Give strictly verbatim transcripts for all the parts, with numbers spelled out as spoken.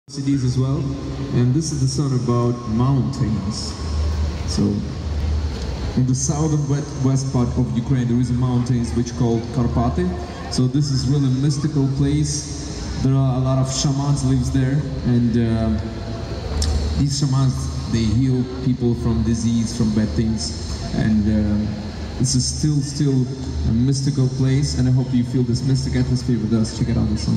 C Ds as well, and this is the song about mountains. So, in the southern west part of Ukraine, there is a mountains which called Karpaty. So this is really a mystical place. There are a lot of shamans lives there, and uh, these shamans they heal people from disease, from bad things, and uh, this is still still a mystical place. And I hope you feel this mystic atmosphere with us. Check it out, the song.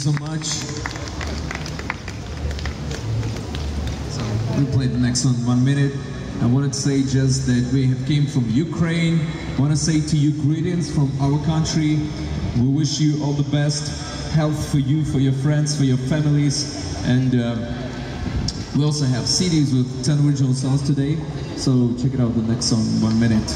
so much. So we'll play the next one in one minute. I wanted to say just that we have came from Ukraine. I want to say to you greetings from our country. We wish you all the best, health for you, for your friends, for your families, and uh, we also have C Ds with ten original songs today. So check it out, the next song in one minute.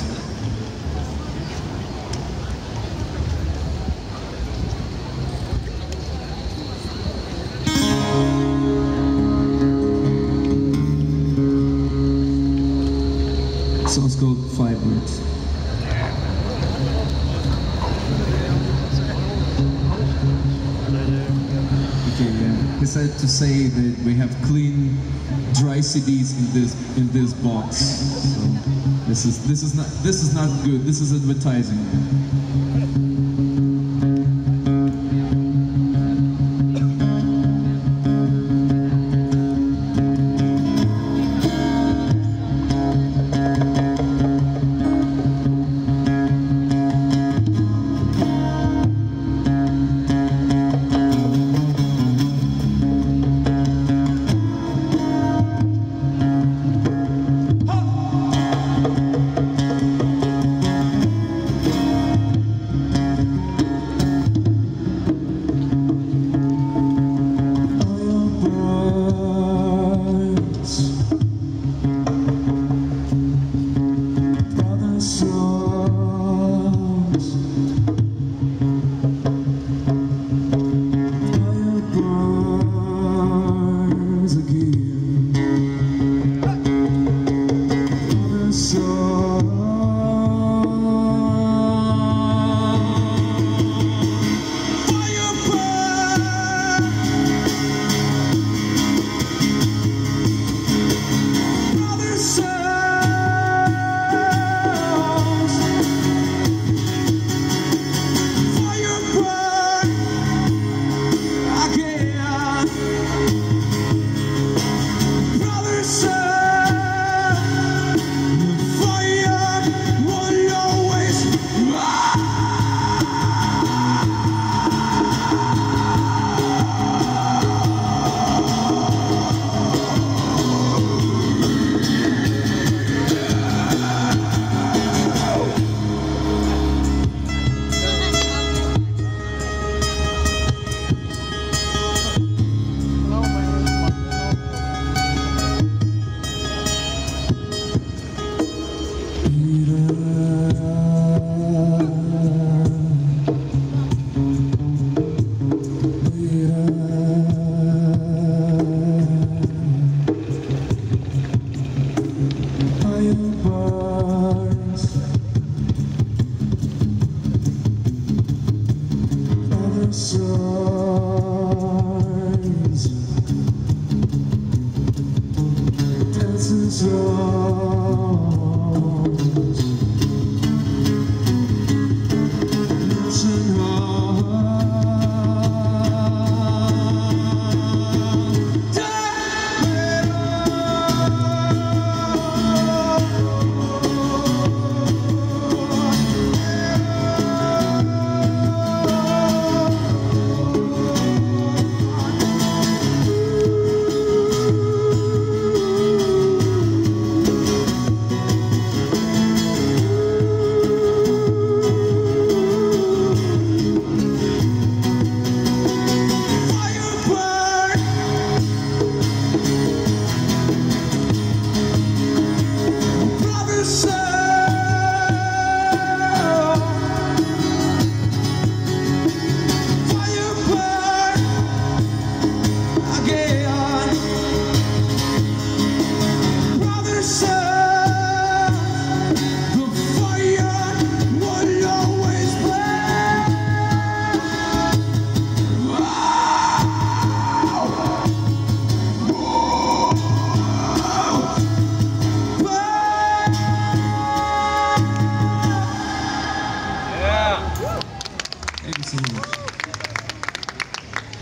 Song's called Five Words. Okay, yeah. Decided to say that we have clean, dry C Ds in this in this box. So this is this is not this is not good. This is advertising.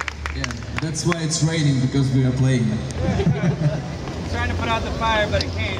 That's why it's raining, because we are playing. Trying to put out the fire, but it can't.